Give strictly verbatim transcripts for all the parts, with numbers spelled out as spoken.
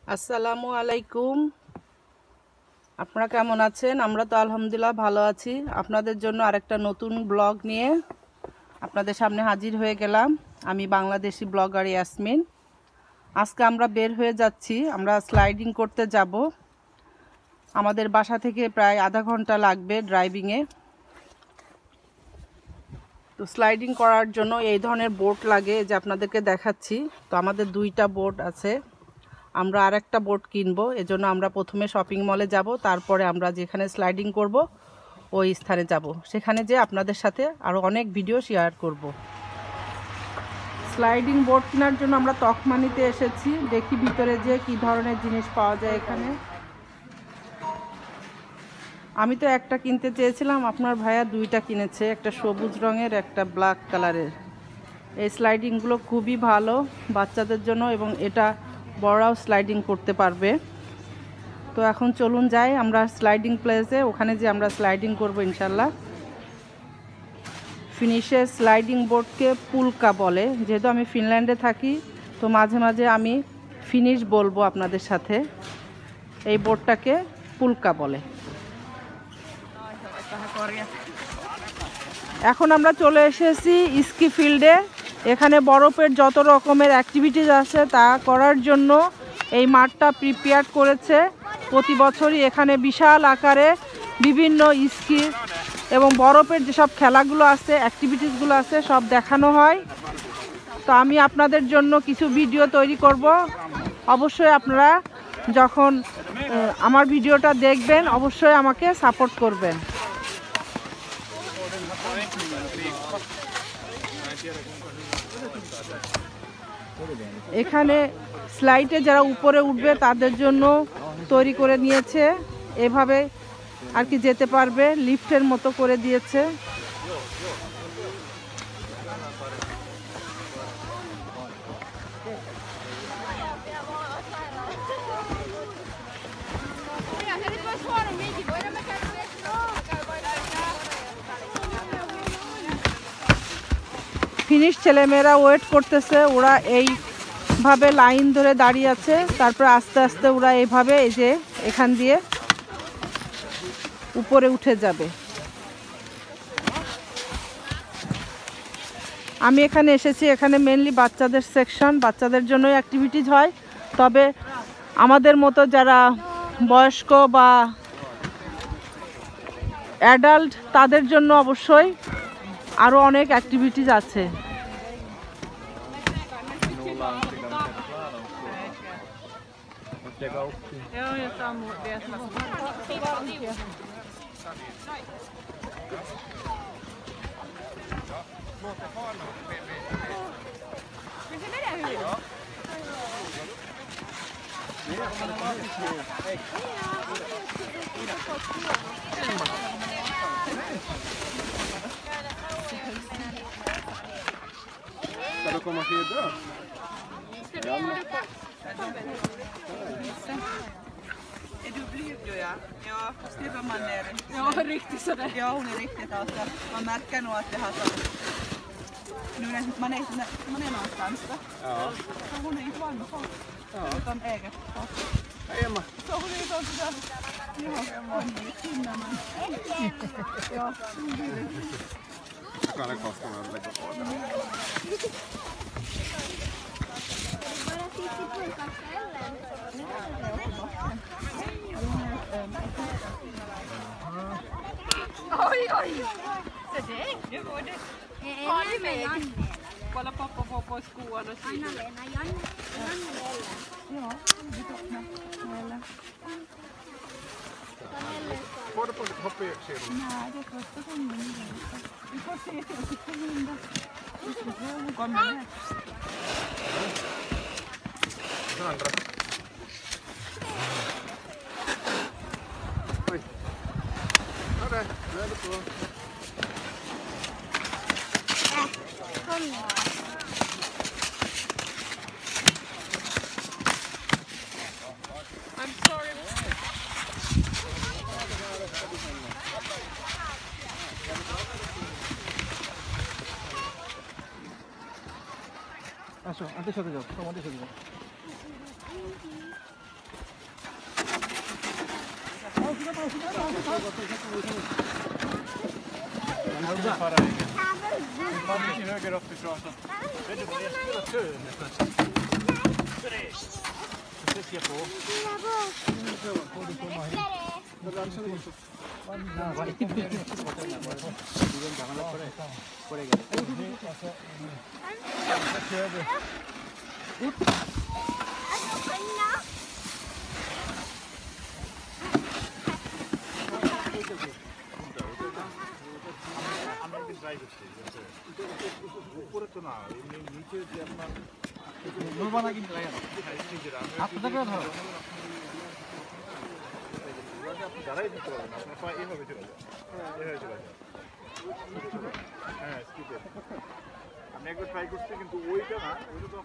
আসসালামু আলাইকুম। আপনারা কেমন আছেন? আমরা তো আলহামদুলিল্লাহ ভালো আছি। আপনাদের জন্য আরেকটা নতুন ব্লগ নিয়ে আপনাদের সামনে হাজির হয়ে গেলাম। আমি বাংলাদেশি ব্লগার ইয়াসমিন। আজকে আমরা বের হয়ে যাচ্ছি, আমরা স্লাইডিং করতে যাব। আমাদের বাসা থেকে প্রায় আধা ঘন্টা লাগবে ড্রাইভিংয়ে। তো স্লাইডিং করার জন্য এই ধরনের বোট লাগে, যে আপনাদেরকে দেখাচ্ছি। তো আমাদের দুইটা বোট আছে, আমরা আরেকটা বোট কিনবো। এজন্য আমরা প্রথমে শপিং মলে যাব, তারপরে আমরা যেখানে স্লাইডিং করব ওই স্থানে যাব। সেখানে যে আপনাদের সাথে আরও অনেক ভিডিও শেয়ার করব। স্লাইডিং বোট কেনার জন্য আমরা তখমানিতে এসেছি। দেখি ভিতরে যে কি ধরনের জিনিস পাওয়া যায় এখানে। আমি তো একটা কিনতে চেয়েছিলাম, আপনার ভাইয়া দুইটা কিনেছে, একটা সবুজ রঙের, একটা ব্ল্যাক কালারের। এই স্লাইডিংগুলো খুবই ভালো বাচ্চাদের জন্য, এবং এটা বড়রাও স্লাইডিং করতে পারবে। তো এখন চলুন যাই আমরা স্লাইডিং প্লেসে, ওখানে যে আমরা স্লাইডিং করব ইনশাল্লাহ। ফিনিশের স্লাইডিং বোর্ডকে পুলকা বলে। যেহেতু আমি ফিনল্যান্ডে থাকি, তো মাঝে মাঝে আমি ফিনিশ বলবো আপনাদের সাথে। এই বোর্ডটাকে পুলকা বলে। এখন আমরা চলে এসেছি স্কি ফিল্ডে। এখানে বরফের যত রকমের অ্যাক্টিভিটিস আছে তা করার জন্য এই মাঠটা প্রিপেয়ার করেছে। প্রতি বছরই এখানে বিশাল আকারে বিভিন্ন স্কি এবং বরফের যেসব খেলাগুলো আছে, অ্যাক্টিভিটিসগুলো আছে, সব দেখানো হয়। তো আমি আপনাদের জন্য কিছু ভিডিও তৈরি করব। অবশ্যই আপনারা যখন আমার ভিডিওটা দেখবেন, অবশ্যই আমাকে সাপোর্ট করবেন। এখানে স্লাইডে যারা উপরে উঠবে তাদের জন্য তৈরি করে নিয়েছে, এভাবে আর কি যেতে পারবে, লিফটের মতো করে দিয়েছে। ফিনিশ ছেলেমেয়েরা ওয়েট করতেছে, ওরা এইভাবে লাইন ধরে দাঁড়িয়ে আছে। তারপরে আস্তে আস্তে ওরা এইভাবে এই যে এখান দিয়ে উপরে উঠে যাবে। আমি এখানে এসেছি, এখানে মেনলি বাচ্চাদের সেকশন, বাচ্চাদের জন্যই অ্যাক্টিভিটিজ হয়। তবে আমাদের মতো যারা বয়স্ক বা অ্যাডাল্ট, তাদের জন্য অবশ্যই আরও অনেক অ্যাক্টিভিটিজ আছে। Ska du komma till dörr? Är du blyg du ja? Ja, Stubberman är Ja, riktigt sådär. Ja, hon är riktigt alltså. Man märker nog att det har så. Nu när man är, man är någonstans då. Ja. Så hon är inte van med folk. Ja. Utan eget folk. Hej Emma. Så hon är ju sån sådär. Ja, hon är ju kvinna men. Ja, Ska det kosta mig att lägga på det? Bara sitter på kastellen. Oj, oj! Så det, nu var det. Har du med Janne? Kolla pappa får på skoarna och kika. Anna-Lena, Janne. Janne-Lena. ja, det öppnar. Eller? Får du på hoppa i sidan? Nej, det kostar så mindre. Vi får se till att sitta Linda. Vi ska se om hon kommer med. Andra. Oj. Ja, det. Nu är det på. Kom nu. I'm sorry. আসো আন্টির সাথে যাও তোমাদের সাথে যাও Man är höger upp ifrån. Vet du vad jag spelar kö nästan? Det ska jag på. উপরে তো না নিচে যে আপনার নরবানা কিন্তু লাগে না হাতটা করে ধরো আপনি দাঁড়াই দিতে পারেন আপনার পা এইভাবে চলে যায় এইভাবে চলে যায় হ্যাঁ স্কিপে আমি একবার ট্রাই করছি কিন্তু ওইটা না ওইটা তো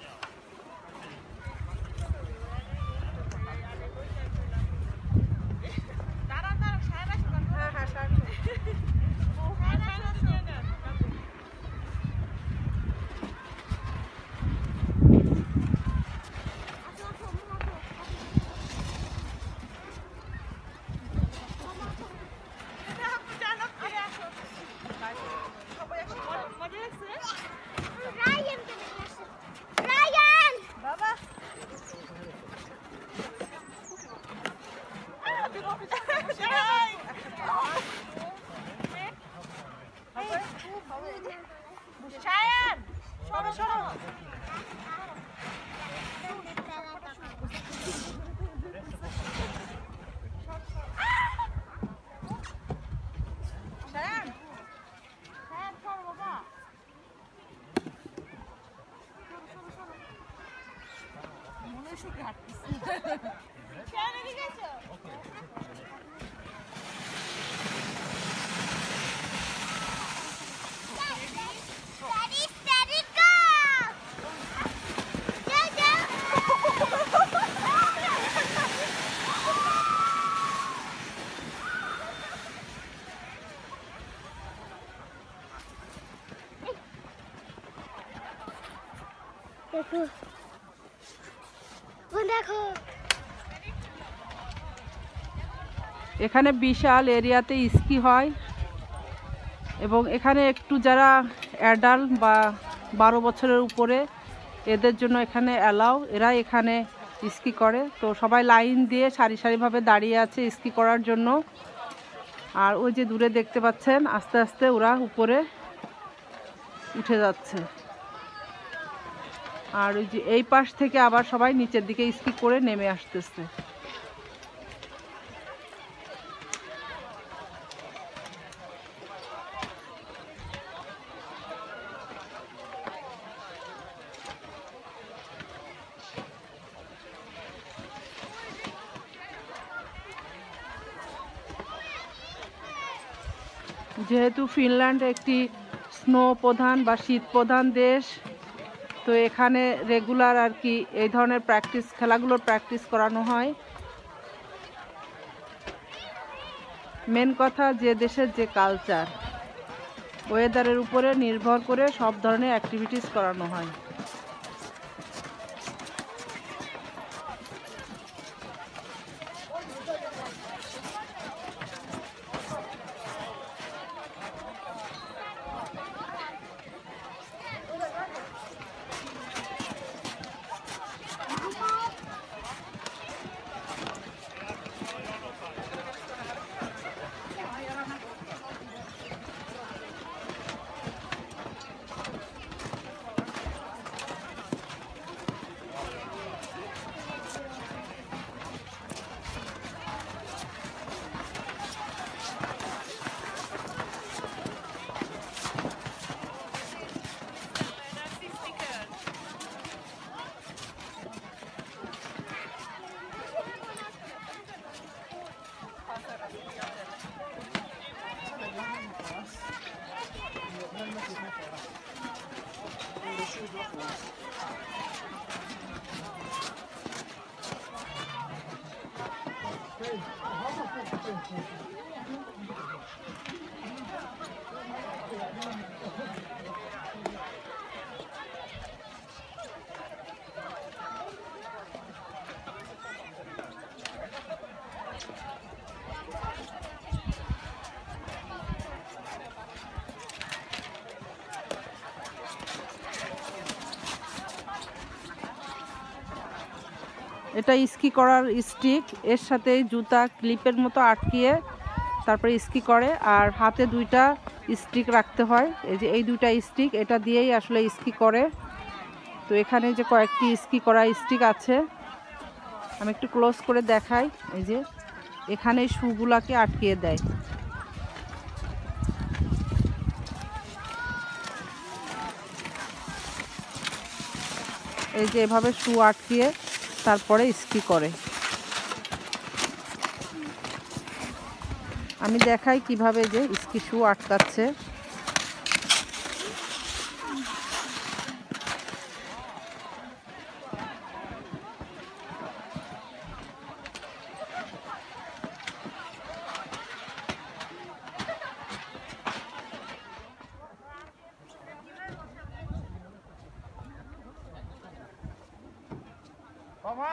দেখো দেখো এখানে বিশাল এরিয়াতে স্কি হয় এবং এখানে একটু যারা অ্যাডাল্ট বা বারো বছরের উপরে এদের জন্য এখানে অ্যালাউ এরা এখানে স্কি করে তো সবাই লাইন দিয়ে সারি সারিভাবে দাঁড়িয়ে আছে স্কি করার জন্য আর ওই যে দূরে দেখতে পাচ্ছেন আস্তে আস্তে ওরা উপরে উঠে যাচ্ছে আর ওই যে এই পাশ থেকে আবার সবাই নিচের দিকে স্কি করে নেমে আসতেছে যেহেতু ফিনল্যান্ড একটি স্নো প্রধান বা শীত প্রধান দেশ তো এখানে রেগুলার আর কি এই ধরনের প্র্যাকটিস খেলাগুলোর প্র্যাকটিস করানো হয় মেন কথা যে দেশের যে কালচার ওয়েদারের উপরে নির্ভর করে সব ধরনের অ্যাক্টিভিটিস করানো হয় এটা স্কি করার স্টিক, এর সাথে জুতা ক্লিপের মতো আটকিয়ে তারপরে স্কি করে। আর হাতে দুইটা স্টিক রাখতে হয়, এই যে এই দুইটা স্টিক, এটা দিয়েই আসলে স্কি করে। তো এখানে যে কয়েকটি স্কি করা স্টিক আছে, আমি একটু ক্লোজ করে দেখাই। এই যে এখানে শুগুলাকে আটকিয়ে দেয়। এই যে এভাবে শু আটকিয়ে তারপরে স্কি করে। আমি দেখাই কিভাবে যে স্কি শু আটকাচ্ছে। Mamma?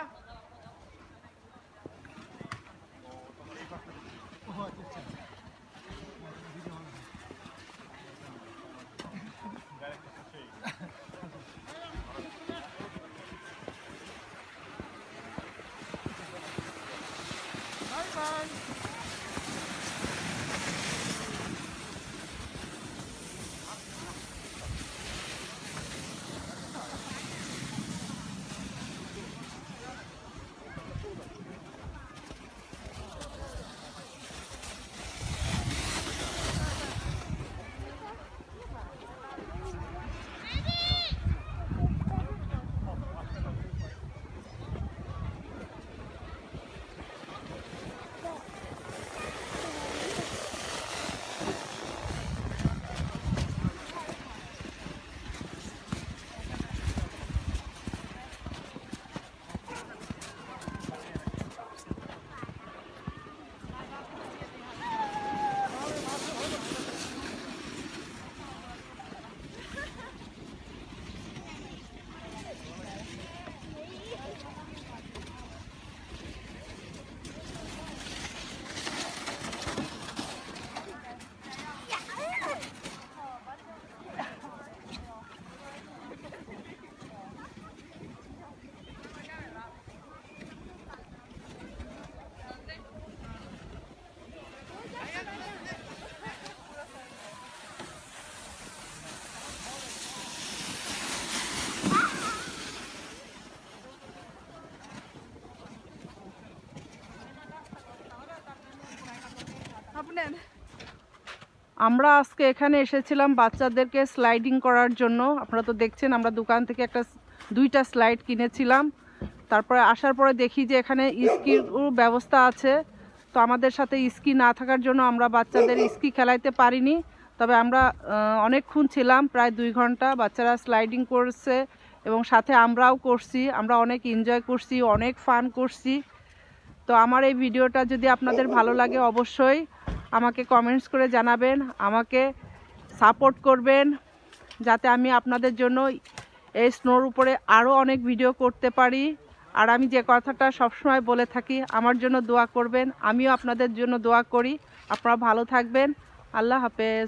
আমরা আজকে এখানে এসেছিলাম বাচ্চাদেরকে স্লাইডিং করার জন্য। আপনারা তো দেখছেন আমরা দোকান থেকে একটা দুইটা স্লাইড কিনেছিলাম। তারপরে আসার পরে দেখি যে এখানে স্কির ব্যবস্থা আছে। তো আমাদের সাথে স্কি না থাকার জন্য আমরা বাচ্চাদের স্কি খেলাইতে পারিনি। তবে আমরা অনেকক্ষণ ছিলাম, প্রায় দুই ঘন্টা বাচ্চারা স্লাইডিং করছে এবং সাথে আমরাও করছি। আমরা অনেক এনজয় করছি, অনেক ফান করছি। তো আমার এই ভিডিওটা যদি আপনাদের ভালো লাগে অবশ্যই আমাকে কমেন্টস করে জানাবেন, আমাকে সাপোর্ট করবেন যাতে আমি আপনাদের জন্য এই স্নোর উপরে আরও অনেক ভিডিও করতে পারি। আর আমি যে কথাটা সবসময় বলে থাকি, আমার জন্য দোয়া করবেন, আমিও আপনাদের জন্য দোয়া করি। আপনারা ভালো থাকবেন। আল্লাহ হাফেজ।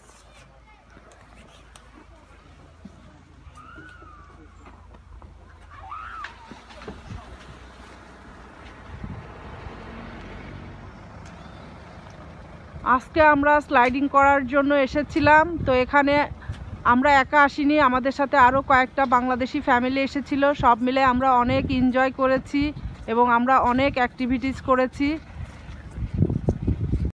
আজকে আমরা স্লাইডিং করার জন্য এসেছিলাম। তো এখানে আমরা একা আসিনি, আমাদের সাথে আরও কয়েকটা বাংলাদেশি ফ্যামিলি এসেছিল। সব মিলে আমরা অনেক এনজয় করেছি এবং আমরা অনেক অ্যাক্টিভিটিস করেছি।